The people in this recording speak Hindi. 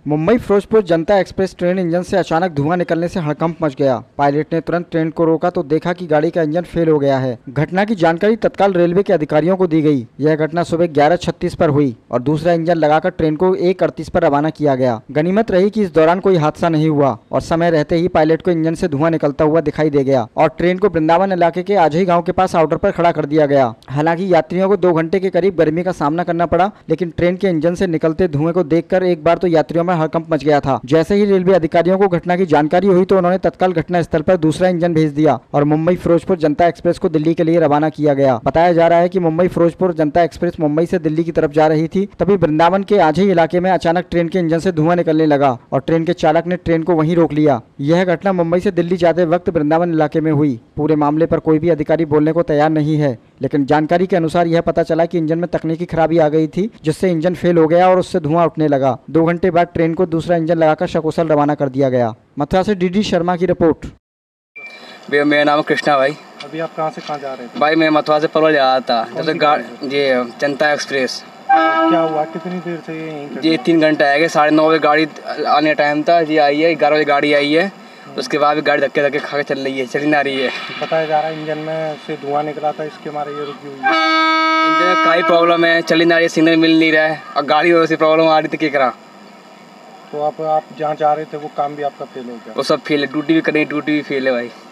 Mumbai Firozpur Janata express train engine से अचानक धुआं निकलने से हड़कंप मच गया। पायलट ने तुरंत ट्रेन को रोका तो देखा कि गाड़ी का इंजन फेल हो गया है। घटना की जानकारी तत्काल रेलवे के अधिकारियों को दी गई। यह घटना सुबह 11:36 पर हुई और दूसरा इंजन लगाकर ट्रेन को 1:38 पर रवाना किया गया। गनीमत रही कि इस दौरान कोई हादसा नहीं हुआ और समय रहते ही पायलट को इंजन से धुआं निकलता हुआ दिखाई दे गया और ट्रेन को वृंदावन इलाके के आजही गाँव के पास आउटर पर खड़ा कर दिया गया। हालांकि यात्रियों को 2 घंटे के करीब गर्मी का सामना करना पड़ा, लेकिन ट्रेन के इंजन से निकलते धुएं को देखकर एक बार तो यात्रियों में हड़कंप मच गया था। जैसे ही रेलवे अधिकारियों को घटना की जानकारी हुई तो उन्होंने तत्काल घटना स्थल पर दूसरा इंजन भेज दिया और मुंबई फिरोजपुर जनता एक्सप्रेस को दिल्ली के लिए रवाना किया गया। बताया जा रहा है कि मुंबई फिरोजपुर जनता एक्सप्रेस मुंबई से दिल्ली की तरफ जा रही थी, तभी वृंदावन के आजही इलाके में अचानक ट्रेन के इंजन से धुआं निकलने लगा और ट्रेन के चालक ने ट्रेन को वहीं रोक लिया। यह घटना मुंबई से दिल्ली जाते वक्त वृंदावन इलाके में हुई। पूरे मामले पर कोई भी अधिकारी बोलने को तैयार नहीं है, लेकिन जानकारी के अनुसार यह पता चला कि इंजन में तकनीकी खराबी आ गई थी, जिससे इंजन फेल हो गया और उससे धुआं उठने लगा। 2 घंटे बाद ट्रेन को दूसरा इंजन लगाकर सकुशल रवाना कर दिया गया। मथुरा से डीडी शर्मा की रिपोर्ट। भैया मेरा नाम है कृष्णा भाई। अभी आप कहाँ से कहाँ जा रहे थे? भाई मैं मथुरा से परवल जा रहा था, जैसे ये जनता एक्सप्रेस। क्या हुआ, कितनी देर से ये यहीं ये 3 घंटे आएगा। 9:30 बजे गाड़ी आने का टाइम था, ये आई है 11 बजे गाड़ी आई है। उसके बाद भी गाड़ी धक्के धक्के खा के चल रही है, चली ना रही है। बताया जा रहा है इंजन में से धुआं निकला था, इसके मारे ये रुकी हुई है। इंजन में काई प्रॉब्लम है, चली ना रही है, सिग्नल मिल नहीं रहा है और गाड़ी में वैसी प्रॉब्लम आ रही थी। क्या करा? तो आप जहाँ जा रहे थे वो काम भी आपका फेल हो गया? वो सब फेल है, ड्यूटी भी करनी, ड्यूटी भी फेल है भाई।